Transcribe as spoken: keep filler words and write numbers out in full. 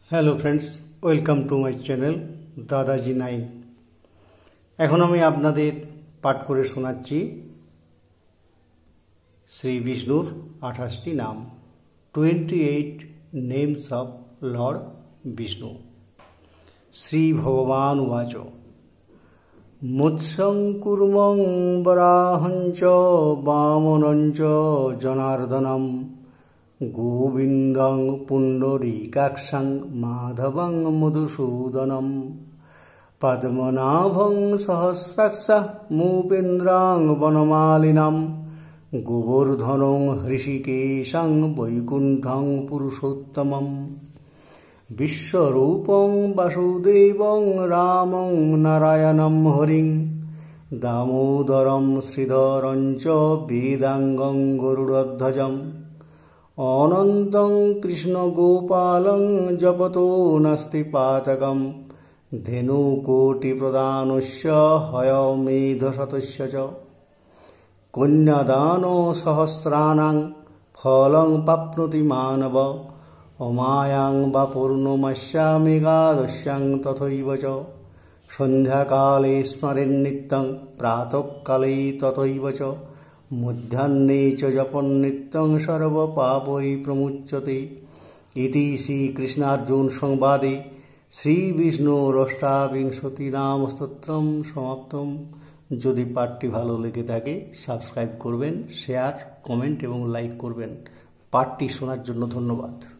Hello friends, welcome to my channel Dadaji nine. এখন আমি আপনাদের পাঠ করে শোনাচ্ছি শ্রী বিষ্ণুর আঠাশটি নাম, twenty eight names of lord Vishnu. Shri Bhagavan উবাচ মৎস্যং কুর্মং বরাহঞ্চ বামনঞ্চ জনার্দনম গোবিন্দং পুণ্ডরীকাক্ষং মাধবং মধুসূদনম পদ্মনাভং সহস্রাক্ষঃ মুপেন্দ্রং বনমালিনম গোবর্ধনং হৃষীকেশং বৈকুণ্ঠং পুরুষোত্তমম বিশ্বরূপং বাসুদেবং রামং নারায়ণং হরিং দামোদরং শ্রীধরং চ বেদাঙ্গং গরুড়ধ্বজম অনন্তং কৃষ্ণগোপালং জপতো নাস্তি পাতকম ধেনুকোটিপ্রদানস্য হয়মেধশতস্য চ কন্যাদানো সহস্রাণাং ফলং প্রাপ্নোতি মানব অমায়াং বা পূর্ণমাস্যামেকাদশ্যাং তথৈব চ সন্ধ্যাকালে স্মরেন্নিত্যং প্রাতঃকালে তথৈব চ মধ্যাহ্নে চ জপন্নিত্যং সর্বপাপৈ প্রমুচ্যতে। ইতি শ্রীকৃষ্ণার্জুন সংবাদে শ্রীবিষ্ণুর অষ্টাবিংশতি নাম স্তোত্রম সমাপ্তম। যদি পাঠটি ভালো লেগে থাকে সাবস্ক্রাইব করবেন, শেয়ার, কমেন্ট এবং লাইক করবেন। পাঠটি শোনার জন্য ধন্যবাদ।